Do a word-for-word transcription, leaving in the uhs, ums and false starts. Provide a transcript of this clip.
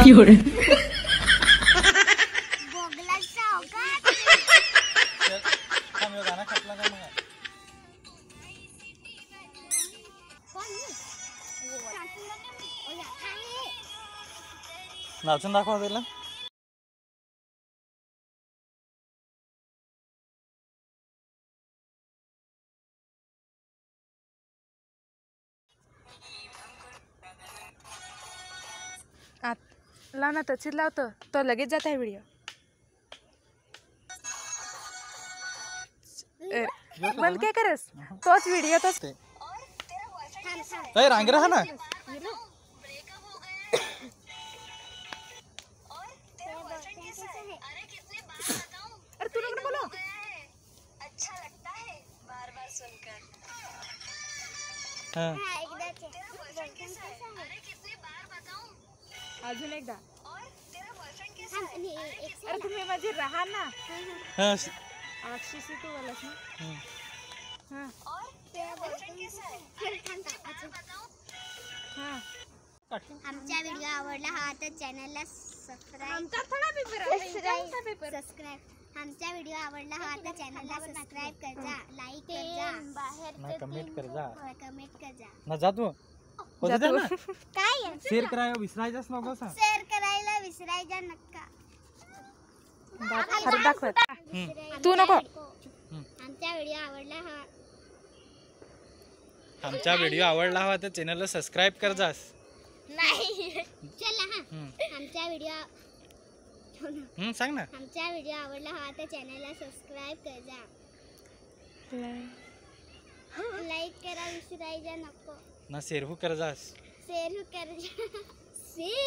有人。 नाचून दाखवा त्याला. ला ना तशीच लावतो तो लगेच जात आहे व्हिडिओ. बंद काय करस तोच व्हिडिओ तोच. ए रांग रहा ना. अरे तू लोग बोलो. अच्छा लगता है बार बार सुनकर. हां अरे कितनी बार बताऊं. अजून एकदा. और तेरा बॉयफ्रेंड कैसा है. अरे तुम्ही माझी राहा ना. हां अक्षिशी तू बोलस ना. हां और तेरा बॉयफ्रेंड कैसा है. अरे कितनी बार बताऊं. हां आमचा व्हिडिओ आवडला हा तर चॅनलला सबस्क्राइब आमचा थोडा पेपर आहे पेपर. सबस्क्राइब आमचा व्हिडिओ आवडला हा तर चॅनलला सबस्क्राइब कर जा, लाईक कर जा, ना कमेंट कर जा. कमेंट कर जा. ना जा तू. होतं ते ना. काय शेअर करायला विसरायचंच नको सांग. शेअर करायला विसरायचा नका. खरं दाखवत तू नको. आमचा व्हिडिओ आवडला हा आमचा व्हिडिओ आवडला हवा तर चॅनलला सबस्क्राइब कर जास. नाही चला हा आमचा व्हिडिओ हम्म सांग ना. आमचा व्हिडिओ आवडला हा तर चॅनलला सबस्क्राइब कर जा, लाईक करा विसरायचा नको. ना शेअर हो कर जास. शेअर कर जा. शेअर